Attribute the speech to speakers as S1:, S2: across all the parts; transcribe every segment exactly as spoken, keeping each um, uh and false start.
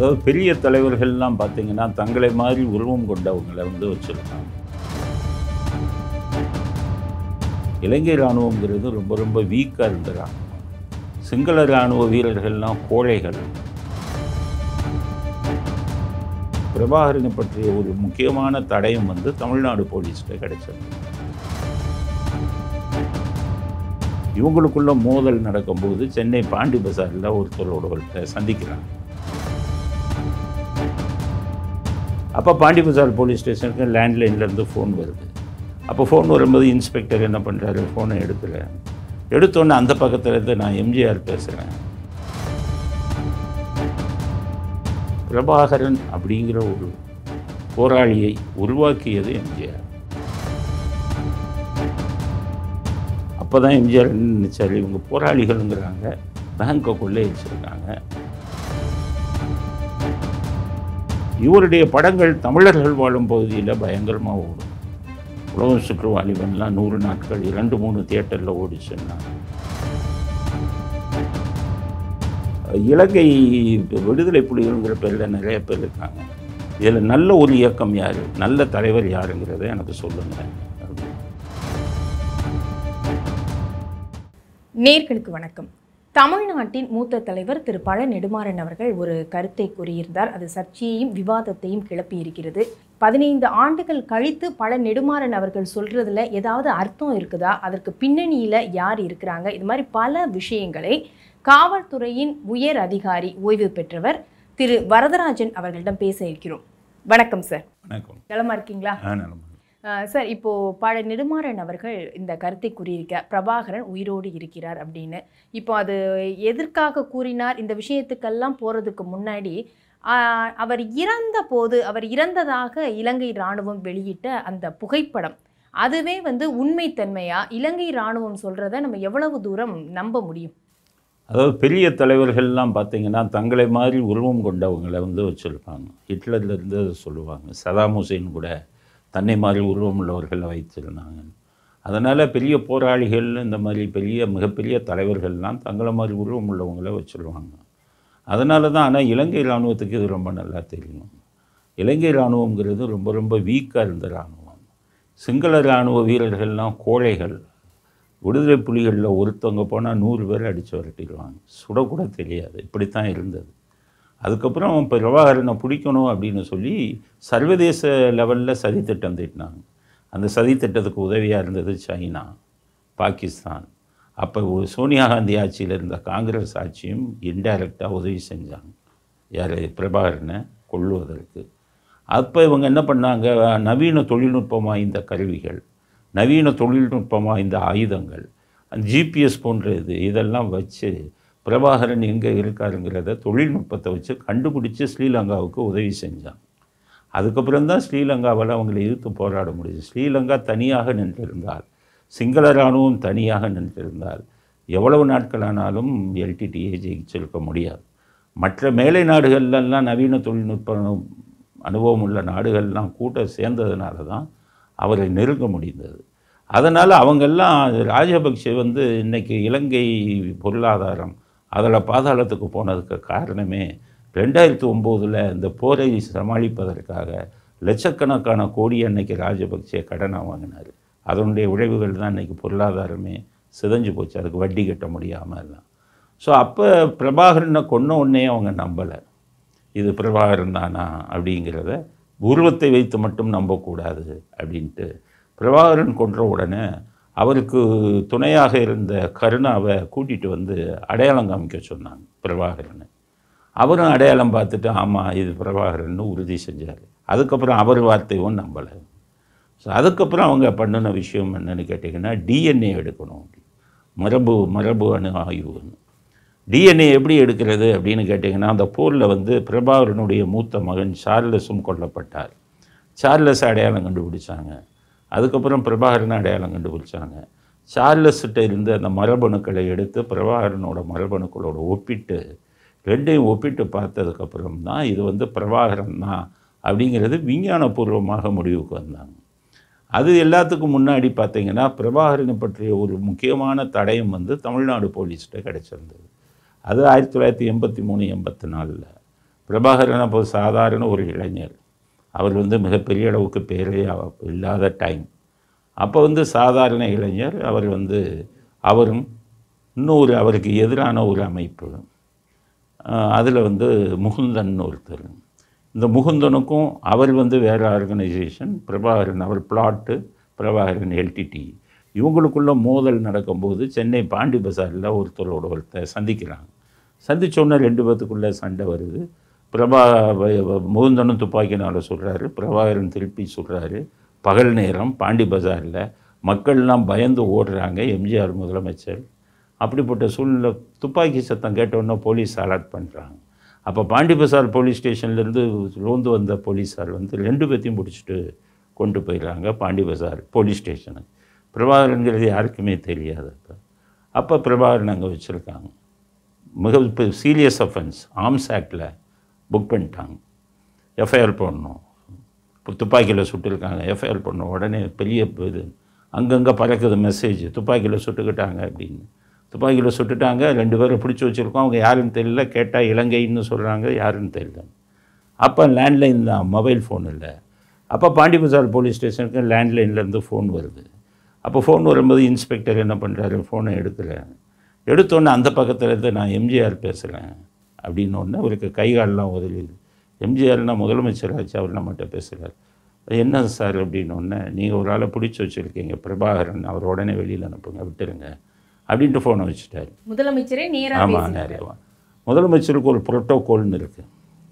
S1: அதாவது பெரிய தலைவர்கள்லாம் பார்த்தீங்கன்னா தங்களை மாதிரி உருவம் கொண்டவங்களை வந்து வச்சுருக்காங்க. இலங்கை இராணுவங்கிறது ரொம்ப ரொம்ப வீக்காக இருந்த இராணுவம். சிங்கள இராணுவ வீரர்கள்லாம் கோழைகள். பிரபாகரனை பற்றிய ஒரு முக்கியமான தடயம் வந்து தமிழ்நாடு போலீஸ்கிட்ட கிடைச்சது. இவங்களுக்குள்ள மோதல் நடக்கும்போது சென்னை பாண்டி பசாரில் ஒருத்தரோட சந்திக்கிறாங்க. அப்போ பாண்டி பசார் போலீஸ் ஸ்டேஷனுக்கு லேண்ட்லைன்லேருந்து ஃபோன் வருது. அப்போ ஃபோன் வரும்போது இன்ஸ்பெக்டர் என்ன பண்ணுறாரு, ஃபோனை எடுக்கல. எடுத்தோன்னே அந்த பக்கத்தில் இருந்து நான் எம்ஜிஆர் பேசுகிறேன், பிரபாகரன் அப்படிங்கிற ஒரு போராளியை உருவாக்கியது எம்ஜிஆர். அப்போ தான் எம்ஜிஆர் நினைச்சார், இவங்க போராளிகள்ங்கிறாங்க, பேங்கை கொள்ளையடிச்சிருக்காங்க. இவருடைய படங்கள் தமிழர்கள் வாழும் பகுதியில் பயங்கரமாக ஓடும். உலகம் சுற்றுவாலிவன்லாம் நூறு நாட்கள் இரண்டு மூணு தியேட்டரில் ஓடிச்சுன்னா, இலங்கை விடுதலை புலிகள்ங்கிற பேரில் நிறைய பேர் இருக்காங்க. இதில் நல்ல ஒரு இயக்கம் யார், நல்ல தலைவர் யாருங்கிறத எனக்கு சொல்லுங்கள்.
S2: நேயர்களுக்கு வணக்கம். தமிழ்நாட்டின் மூத்த தலைவர் திரு பழ நெடுமாறன் அவர்கள் ஒரு கருத்தை கூறியிருந்தார். அது சர்ச்சையையும் விவாதத்தையும் கிளப்பியிருக்கிறது. பதினைந்து ஆண்டுகள் கழித்து பழ நெடுமாறன் அவர்கள் சொல்றதுல ஏதாவது அர்த்தம் இருக்குதா, அதற்கு பின்னணியில் யார் இருக்கிறாங்க, இது மாதிரி பல விஷயங்களை காவல்துறையின் உயர் அதிகாரி ஓய்வு பெற்றவர் திரு வரதராஜன் அவர்களிடம் பேச இருக்கிறோம். வணக்கம் சார்.
S1: வணக்கம்.
S2: நலமா இருக்கீங்களா? சார், இப்போது பழ நெடுமாறன் அவர்கள் இந்த கருத்தை கூறியிருக்க பிரபாகரன் உயிரோடு இருக்கிறார் அப்படின்னு. இப்போ அது எதற்காக கூறினார், இந்த விஷயத்துக்கெல்லாம் போகிறதுக்கு முன்னாடி அவர் இறந்த போது, அவர் இறந்ததாக இலங்கை இராணுவம் வெளியிட்ட அந்த புகைப்படம், அதுவே வந்து உண்மைத்தன்மையா, இலங்கை இராணுவம் சொல்கிறத நம்ம எவ்வளவு தூரம் நம்ப முடியும்?
S1: அதாவது பெரிய தலைவர்கள்லாம் பார்த்தீங்கன்னா தங்களை மாதிரி உருவம் கொண்டவங்களை வந்து வச்சுருப்பாங்க. ஹிட்லர்லேருந்து சொல்லுவாங்க, சதாம் ஹுசேன் கூட தன்னை மாதிரி உருவம் உள்ளவர்களை வைத்திருந்தாங்க. அதனால் பெரிய போராளிகள், இந்த மாதிரி பெரிய மிகப்பெரிய தலைவர்கள்லாம் தங்களை மாதிரி உருவம் உள்ளவங்களை வச்சுருவாங்க. அதனால தான். ஆனால் இலங்கை இராணுவத்துக்கு இது ரொம்ப நல்லா தெரியும். இலங்கை இராணுவங்கிறது ரொம்ப ரொம்ப வீக்காக இருந்த இராணுவம். சிங்கள இராணுவ வீரர்கள்லாம் கோழைகள். விடுதலை புலிகளில் ஒருத்தவங்க போனால் நூறு பேர் அடித்து வரட்டிடுவாங்க, சுடக்கூட தெரியாது. இப்படித்தான் இருந்தது. அதுக்கப்புறம் பிரபாகரனை பிடிக்கணும் அப்படின்னு சொல்லி சர்வதேச லெவலில் சதித்திட்டம் தீட்டினாங்க. அந்த சதித்திட்டத்துக்கு உதவியாக இருந்தது சைனா, பாகிஸ்தான். அப்போ சோனியா காந்தி ஆட்சியில் இருந்த காங்கிரஸ் ஆட்சியும் இன்டைரக்டாக உதவி செஞ்சாங்க யார், பிரபாகரனை கொள்ளுவதற்கு. அப்போ இவங்க என்ன பண்ணாங்க, நவீன தொழில்நுட்பம் வாய்ந்த கருவிகள், நவீன தொழில்நுட்பம் வாய்ந்த ஆயுதங்கள், ஜிபிஎஸ் போன்ற இது இதெல்லாம் வச்சு பிரபாகரன் எங்கே இருக்காருங்கிறத தொழில்நுட்பத்தை வச்சு கண்டுபிடிச்சி ஸ்ரீலங்காவுக்கு உதவி செஞ்சாங்க. அதுக்கப்புறம் தான் ஸ்ரீலங்காவில் அவங்களை எதிர்த்து போராட முடியுது. ஸ்ரீலங்கா தனியாக நின்றிருந்தால், சிங்கள இராணுவம் தனியாக நின்றிருந்தால் எவ்வளவு நாட்களானாலும் எல்டிடியை ஜெயிச்சிருக்க முடியாது. மற்ற மேலை நாடுகள்லாம் நவீன தொழில்நுட்ப அனுபவம் உள்ள நாடுகள்லாம் கூட்ட சேர்ந்ததுனால தான் அவரை நெருங்க முடிந்தது. அதனால் அவங்கெல்லாம் ராஜபக்சே வந்து இன்றைக்கி இலங்கை பொருளாதாரம் அதில் பாதாளத்துக்கு போனதுக்கு காரணமே ரெண்டாயிரத்தி ஒம்போதில் இந்த போரை சமாளிப்பதற்காக லட்சக்கணக்கான கோடி அன்னைக்கு ராஜபக்சே கடனாக வாங்கினார். அதனுடைய விளைவுகள் தான் இன்றைக்கி பொருளாதாரமே சிதைஞ்சு போச்சு, அதுக்கு வட்டி கட்ட முடியாமல் எல்லாம். ஸோ அப்போ பிரபாகரனை கொன்ன உடனே அவங்க நம்பலை, இது பிரபாகரன் தானா அப்படிங்கிறத உருவத்தை வைத்து மட்டும் நம்பக்கூடாது அப்படின்ட்டு பிரபாகரன் கொன்ற உடனே அவருக்கு துணையாக இருந்த கருணாவை கூட்டிகிட்டு வந்து அடையாளம் காமிக்க சொன்னாங்க பிரபாகரனை. அவரும் அடையாளம் பார்த்துட்டு ஆமாம் இது பிரபாகரன்னு உறுதி செஞ்சார். அதுக்கப்புறம் அவர் வார்த்தையும் நம்பலை. ஸோ அதுக்கப்புறம் அவங்க பண்ணின விஷயம் என்னென்னு கேட்டிங்கன்னா, டிஎன்ஏ எடுக்கணும், மரபு மரபு அணு ஆய்வுன்னு. டிஎன்ஏ எப்படி எடுக்கிறது அப்படின்னு கேட்டிங்கன்னா, அந்த போரில் வந்து பிரபாகரனுடைய மூத்த மகன் சார்லஸும் கொல்லப்பட்டார். சார்லஸ் அடையாளம் கண்டுபிடிச்சாங்க. அதுக்கப்புறம் பிரபாகரனை அடையாளம் கண்டுபிடிச்சாங்க. சார்லஸ்கிட்ட இருந்த அந்த மரபணுக்களை எடுத்து பிரபாகரனோட மரபணுக்களோட ஒப்பிட்டு ரெண்டையும் ஒப்பிட்டு பார்த்ததுக்கப்புறம் தான் இது வந்து பிரபாகரன் தான் அப்படிங்கிறது விஞ்ஞானபூர்வமாக முடிவுக்கு வந்தாங்க. அது எல்லாத்துக்கும் முன்னாடி பார்த்தீங்கன்னா பிரபாகரனை பற்றிய ஒரு முக்கியமான தடயம் வந்து தமிழ்நாடு போலீஸ்கிட்ட கிடச்சிருந்தது. அது ஆயிரத்தி தொள்ளாயிரத்தி எண்பத்தி மூணு எண்பத்தி நாலில் பிரபாகரன் அப்போ சாதாரண ஒரு இளைஞர். அவர் வந்து மிகப்பெரிய அளவுக்கு பேரே இல்லாத டைம். அப்போ வந்து சாதாரண இளைஞர். அவர் வந்து அவரும் இன்னொரு அவருக்கு எதிரான ஒரு அமைப்பு, அதில் வந்து முகுந்தன் ஒருத்தர். இந்த முகுந்தனுக்கும் அவர் வந்து வேறு ஆர்கனைசேஷன், பிரபாகரன் அவர் பிளாட்டு, பிரபாகரன் எல்டிடி. இவங்களுக்குள்ள மோதல் நடக்கும்போது சென்னை பாண்டி பசாரில் ஒருத்தரோட ஒருத்தர் சந்திக்கிறாங்க. சந்தித்தோன்னே ரெண்டு பேத்துக்குள்ளே சண்டை வருது. பிரபா முகுந்தனும் துப்பாக்கினால் சொல்கிறாரு, பிரபாகரன் திருப்பி சொல்கிறாரு. பகல் நேரம் பாண்டி பஜாரில் மக்கள்லாம் பயந்து ஓடுறாங்க, எம்ஜிஆர் முதலமைச்சர். அப்படிப்பட்ட சூழ்நிலை துப்பாக்கி சத்தம் கேட்டோன்னே போலீஸ் அலர்ட் பண்ணுறாங்க. அப்போ பாண்டி பசார் போலீஸ் ஸ்டேஷன்லேருந்து ரோந்து வந்த போலீஸார் வந்து ரெண்டு பேர்த்தையும் பிடிச்சிட்டு கொண்டு போயிடுறாங்க பாண்டி பசார் போலீஸ் ஸ்டேஷனுக்கு. பிரபாகரனுங்கிறது யாருக்குமே தெரியாது. அப்போ அப்போ பிரபாகரன் அங்கே வச்சுருக்காங்க. மிக இப்போ சீரியஸ் அஃபென்ஸ் ஆர்ம்ஸ் ஆக்டில் புக் பண்ணிட்டாங்க. எஃப்ஐஆர் போடணும். இப்போ துப்பாக்கியில் சுட்டுருக்காங்க, எஃப்ஐஆர் பண்ணணும். உடனே பெரிய இது அங்கங்கே பறக்குது மெசேஜ், துப்பாக்கியில் சுட்டுக்கிட்டாங்க அப்படின்னு. துப்பாக்கியில் சுட்டுட்டாங்க, ரெண்டு பேரும் பிடிச்சி வச்சுருக்கோம். அவங்க யாருன்னு தெரியல. கேட்டால் இலங்கைன்னு சொல்கிறாங்க, யாருன்னு தெரியல. அப்போ லேண்ட்லைன் தான், மொபைல் ஃபோன் இல்லை. அப்போ பாண்டி பஜார் போலீஸ் ஸ்டேஷனுக்கு லேண்ட்லைன்லேருந்து ஃபோன் வருது. அப்போ ஃபோன் வரும்போது இன்ஸ்பெக்டர் என்ன பண்ணுறாரு, ஃபோனை எடுக்கிறேன். எடுத்தோன்னே அந்த பக்கத்தில் இருந்து நான் எம்ஜிஆர் பேசுகிறேன் அப்படின்னோடனே அவருக்கு கைகாலெலாம் உதவிது. எம்ஜிஆர்னா முதலமைச்சராச்சு, அவர் நம்மகிட்ட பேசுகிறார். என்ன சார் அப்படின்னோடனே, நீங்கள் ஒரு ஆளை பிடிச்சி வச்சுருக்கீங்க பிரபாகரன், அவர் உடனே வெளியில் அனுப்புங்க, விட்டுருங்க அப்படின்ட்டு ஃபோனை வச்சுட்டார்.
S2: முதலமைச்சரே நேராக
S1: ஆமாம், நிறையவா முதலமைச்சருக்கு ஒரு புரோட்டோகால்னு இருக்குது.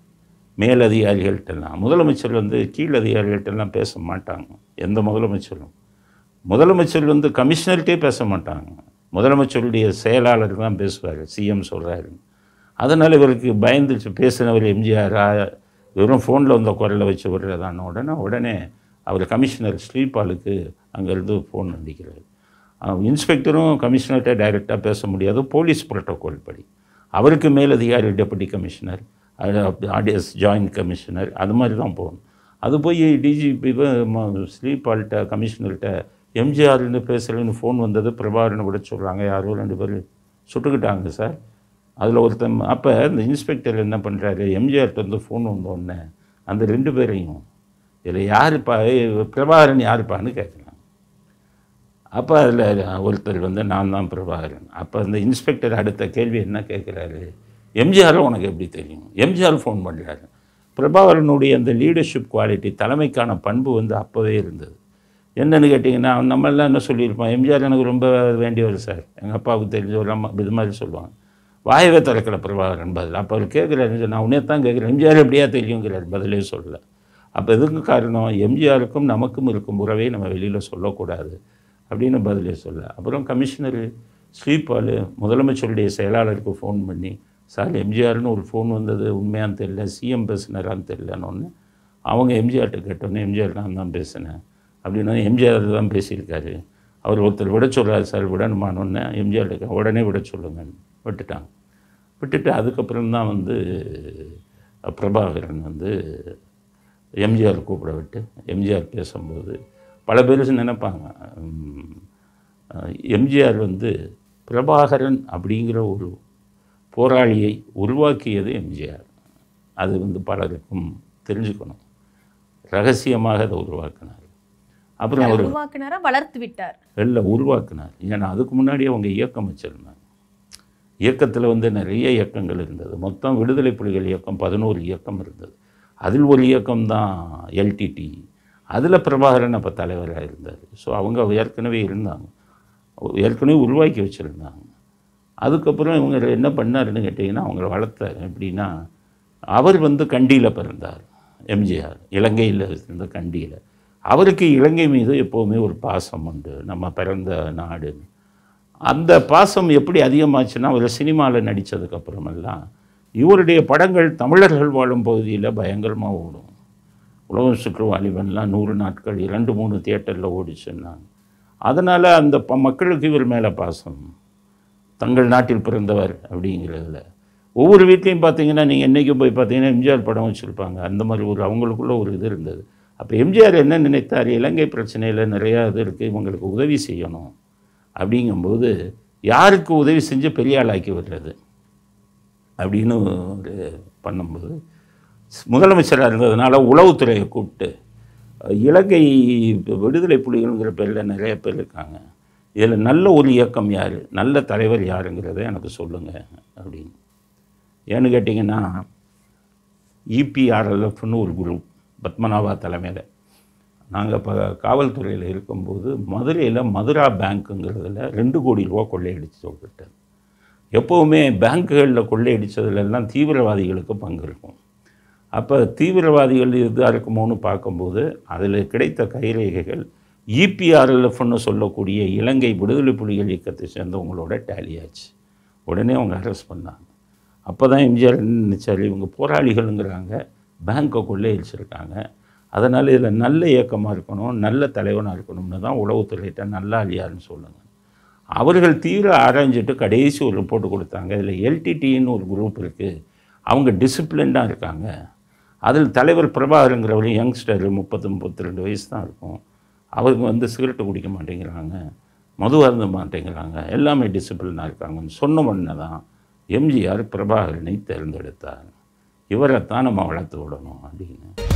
S1: மேலதிகாரிகள்கிட்டலாம் முதலமைச்சர் வந்து கீழ் அதிகாரிகள்கிட்டலாம் பேச மாட்டாங்க. எந்த முதலமைச்சரும் முதலமைச்சர் வந்து கமிஷனர்கிட்டே பேச மாட்டாங்க. முதலமைச்சருடைய செயலாளர் தான் பேசுவார், சிஎம் சொல்கிறாரு. அதனால் இவருக்கு பயந்துச்சு. பேசினவர் எம்ஜிஆர் வெறும் ஃபோனில் வந்த குரலை வச்சு விடுறதான உடனே உடனே அவர் கமிஷனர் ஸ்ரீபாலுக்கு அங்கேருந்து ஃபோன் அடிக்கிறார். இன்ஸ்பெக்டரும் கமிஷனர்கிட்ட டைரெக்டாக பேச முடியாது, போலீஸ் புரோட்டோகால் படி. அவருக்கு மேலதிகாரி deputy commissioner, RTS joint commissioner, அது மாதிரி தான் போகணும். அது போய் டிஜிபி ஸ்ரீபால்கிட்ட கமிஷனர்கிட்ட எம்ஜிஆர்னு பேசுகிறேன்னு ஃபோன் வந்தது, பிரபாகரனை விட சொல்கிறாங்க, யாரோ ரெண்டு பேர் சுட்டுக்கிட்டாங்க சார். அதில் ஒருத்தன். அப்போ இந்த இன்ஸ்பெக்டர் என்ன பண்ணுறாரு, எம்ஜிஆர்கிட்ட வந்து ஃபோன் வந்தோடனே அந்த ரெண்டு பேரையும் இதில் யாருப்பா பிரபாகரன் யாருப்பான்னு கேட்குறாங்க. அப்போ அதில் ஒருத்தர் வந்து நான் தான் பிரபாகரன். அப்போ அந்த இன்ஸ்பெக்டர் அடுத்த கேள்வி என்ன கேட்குறாரு, எம்ஜிஆரை உனக்கு எப்படி தெரியும்? எம்ஜிஆர் ஃபோன் பண்ணுறாரு. பிரபாகரனுடைய அந்த லீடர்ஷிப் குவாலிட்டி, தலைமைக்கான பண்பு வந்து அப்போவே இருந்தது. என்னென்னு கேட்டிங்கன்னா, நம்மளாம் என்ன சொல்லியிருப்போம், எம்ஜிஆர் எனக்கு ரொம்ப வேண்டியவர் சார், எங்கள் அப்பாவுக்கு தெரிஞ்சவர், அம்மா இது மாதிரி சொல்லுவாங்க. வாயவே திறக்கல பிரபாகரன் பதில். அப்போ அவர் கேட்குறாரு, நான் உன்னே தான் கேட்குறேன், எம்ஜிஆர் எப்படியா தெரியுங்கிறார், பதிலே சொல்லலை. அப்போ எதுக்கு காரணம், எம்ஜிஆருக்கும் நமக்கும் இருக்கும் உறவை நம்ம வெளியில் சொல்லக்கூடாது அப்படின்னு பதிலே சொல்ல. அப்புறம் கமிஷனர் ஸ்ரீபால் முதலமைச்சருடைய செயலாளருக்கு ஃபோன் பண்ணி, சார் எம்ஜிஆர்னு ஒரு ஃபோன் வந்தது, உண்மையான்னு தெரியல, சிஎம் பேசுனாரான்னு தெரியலன்னு அவங்க எம்ஜிஆர்கிட்ட கேட்டோன்னே, எம்ஜிஆர் நான் தான் பேசினேன் அப்படின்னா, எம்ஜிஆர் தான் பேசியிருக்காரு, அவர் ஒருத்தர் விட சொல்கிறார் சார், விடணுமானோன்னே எம்ஜிஆர்கிட்ட உடனே விட சொல்லுங்கன்னு விட்டுட்டாங்க. விட்டுட்டு அதுக்கப்புறம்தான் வந்து பிரபாகரன் வந்து எம்ஜிஆர் கூப்பிட விட்டு எம்ஜிஆர் பேசும்போது பல பேர் நினைப்பாங்க, எம்ஜிஆர் வந்து பிரபாகரன் அப்படிங்கிற ஒரு போராளியை உருவாக்கியது எம்ஜிஆர். அது வந்து பலருக்கும் தெரிஞ்சுக்கணும். ரகசியமாக அதை உருவாக்கினார். அப்புறம் அவர்
S2: உருவாக்கினாரா, வளர்த்து விட்டார்? இல்லை,
S1: உருவாக்கினார். ஏன்னா அதுக்கு முன்னாடி அவங்க இயக்கம் வச்சுருந்தாங்க. இயக்கத்தில் வந்து நிறைய இயக்கங்கள் இருந்தது. மொத்தம் விடுதலை புலிகள் இயக்கம் பதினோரு இயக்கம் இருந்தது. அதில் ஒரு இயக்கம்தான் எல்டிடி. அதில் பிரபாகரன் அப்போ தலைவராக இருந்தார். ஸோ அவங்க ஏற்கனவே இருந்தாங்க, ஏற்கனவே உருவாக்கி வச்சுருந்தாங்க. அதுக்கப்புறம் இவங்க என்ன பண்ணாருன்னு கேட்டிங்கன்னா, அவங்கள வளர்த்தார். எப்படின்னா, அவர் வந்து கண்டியில் பிறந்தார் எம்ஜிஆர், இலங்கையில் இருந்த கண்டியில். அவருக்கு இலங்கை மீது எப்போவுமே ஒரு பாசம் உண்டு, நம்ம பிறந்த நாடு. அந்த பாசம் எப்படி அதிகமாச்சுன்னா, அவர் சினிமாவில் நடித்ததுக்கப்புறமெல்லாம் இவருடைய படங்கள் தமிழர்கள் வாழும் பகுதியில் பயங்கரமாக ஓடும். உலகம் சுற்றுவாலிபன்லாம் நூறு நாட்கள் இரண்டு மூணு தியேட்டரில் ஓடிச்சுன்னாங்க. அதனால் அந்த ப மக்களுக்கு இவர் மேலே பாசம், தங்கள் நாட்டில் பிறந்தவர் அப்படிங்கிறதுல. ஒவ்வொரு வீட்லேயும் பார்த்தீங்கன்னா, நீங்கள் என்றைக்கும் போய் பார்த்தீங்கன்னா எம்ஜிஆர் படம் வச்சுருப்பாங்க. அந்த மாதிரி ஒரு அவங்களுக்குள்ள ஒரு இது இருந்தது. அப்போ எம்ஜிஆர் என்ன நினைத்தார், இலங்கை பிரச்சனையில் நிறையா இது இருக்குது, இவங்களுக்கு உதவி செய்யணும் அப்படிங்கும்போது யாருக்கு உதவி செஞ்சு பெரிய ஆளாக்கி விடுறது அப்படின்னு ஒரு பண்ணும்போது முதலமைச்சராக இருந்ததுனால உளவுத்துறையை கூப்பிட்டு இலங்கை விடுதலை புலிகள்ங்கிற பேரில் நிறைய பேர் இருக்காங்க, இதில் நல்ல ஒரு இயக்கம் யார், நல்ல தலைவர் யாருங்கிறத எனக்கு சொல்லுங்கள் அப்படின்னு. ஏன்னு கேட்டிங்கன்னா இபிஆர்எல்எஃப்னு ஒரு குரூப் பத்மநாபா தலைமையில் நாங்கள் இப்போ காவல்துறையில் இருக்கும்போது மதுரையில் மதுரா பேங்க்குங்கிறதுல ரெண்டு கோடி ரூபா கொள்ளையடிச்சு சொல்லிட்டேன். எப்போவுமே பேங்க்குகளில் கொள்ளையடித்ததுலெல்லாம் தீவிரவாதிகளுக்கு பங்கு இருக்கும். அப்போ தீவிரவாதிகள் இதாக இருக்குமோன்னு பார்க்கும்போது அதில் கிடைத்த கைரேகைகள் இபிஆர்எல்எஃப்னு சொல்லக்கூடிய இலங்கை விடுதலை புலிகள் இயக்கத்தை சேர்ந்தவங்களோட டேலி ஆச்சு. உடனே அவங்க அரெஸ்ட் பண்ணாங்க. அப்போ தான் எம்ஜிஆர் நினச்சார், இவங்க போராளிகளுங்கிறாங்க, பேங்க்கை கொள்ளையடிச்சிருக்காங்க, அதனால் இதில் நல்ல இயக்கமாக இருக்கணும், நல்ல தலைவனாக இருக்கணும்னு தான் உளவுத்துறையிட்ட நல்ல அழியாருன்னு சொல்லுங்கள். அவர்கள் தீவிர ஆராய்ஞ்சிட்டு கடைசி ஒரு ரிப்போர்ட் கொடுத்தாங்க. இதில் எல்டிடின்னு ஒரு குரூப் இருக்குது, அவங்க டிசிப்ளின்டாக இருக்காங்க, அதில் தலைவர் பிரபாகருங்கிறவர் யங்ஸ்டர் முப்பத்து முப்பத்தி ரெண்டு வயசு தான் இருக்கும், அவங்க வந்து சிகரெட்டு குடிக்க மாட்டேங்கிறாங்க, மது அருந்த மாட்டேங்கிறாங்க, எல்லாமே டிசிப்ளினாக இருக்காங்கன்னு சொன்ன உடனே தான் எம்ஜிஆர் பிரபாகரனை தேர்ந்தெடுத்தார். இவரைத்தான் நம்ம வளர்த்து விடணும் அப்படின்னு.